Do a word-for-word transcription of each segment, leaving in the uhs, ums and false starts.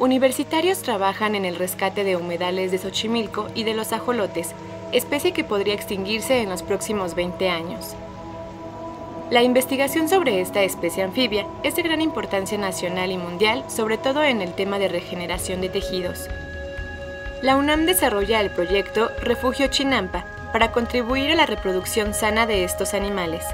Universitarios trabajan en el rescate de humedales de Xochimilco y de los ajolotes, especie que podría extinguirse en los próximos veinte años. La investigación sobre esta especie anfibia es de gran importancia nacional y mundial, sobre todo en el tema de regeneración de tejidos. La UNAM desarrolla el proyecto Refugio Chinampa para contribuir a la reproducción sana de estos animales.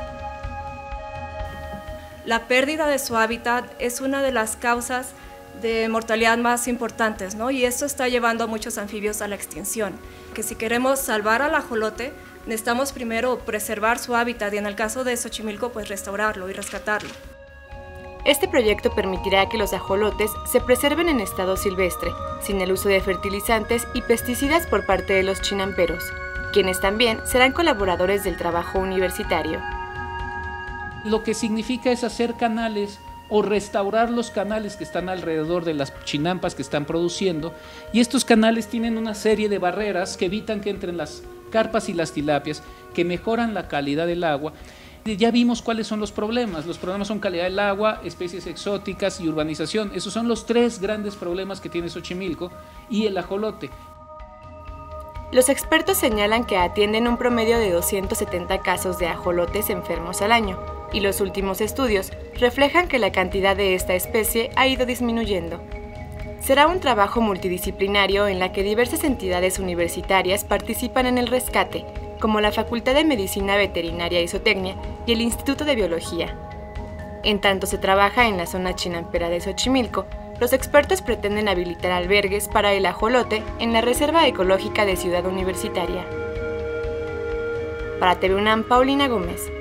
La pérdida de su hábitat es una de las causas de mortalidad más importantes, ¿no? Y esto está llevando a muchos anfibios a la extinción. Que si queremos salvar al ajolote, necesitamos primero preservar su hábitat y en el caso de Xochimilco, pues restaurarlo y rescatarlo. Este proyecto permitirá que los ajolotes se preserven en estado silvestre, sin el uso de fertilizantes y pesticidas por parte de los chinamperos, quienes también serán colaboradores del trabajo universitario. Lo que significa es hacer canales o restaurar los canales que están alrededor de las chinampas que están produciendo, y estos canales tienen una serie de barreras que evitan que entren las carpas y las tilapias, que mejoran la calidad del agua. Ya vimos cuáles son los problemas. Los problemas son calidad del agua, especies exóticas y urbanización. Esos son los tres grandes problemas que tiene Xochimilco y el ajolote. Los expertos señalan que atienden un promedio de doscientos setenta casos de ajolotes enfermos al año, y los últimos estudios reflejan que la cantidad de esta especie ha ido disminuyendo. Será un trabajo multidisciplinario en la que diversas entidades universitarias participan en el rescate, como la Facultad de Medicina Veterinaria y Zootecnia y el Instituto de Biología. En tanto se trabaja en la zona chinampera de Xochimilco, los expertos pretenden habilitar albergues para el ajolote en la Reserva Ecológica de Ciudad Universitaria. Para T V UNAM, Paulina Gómez.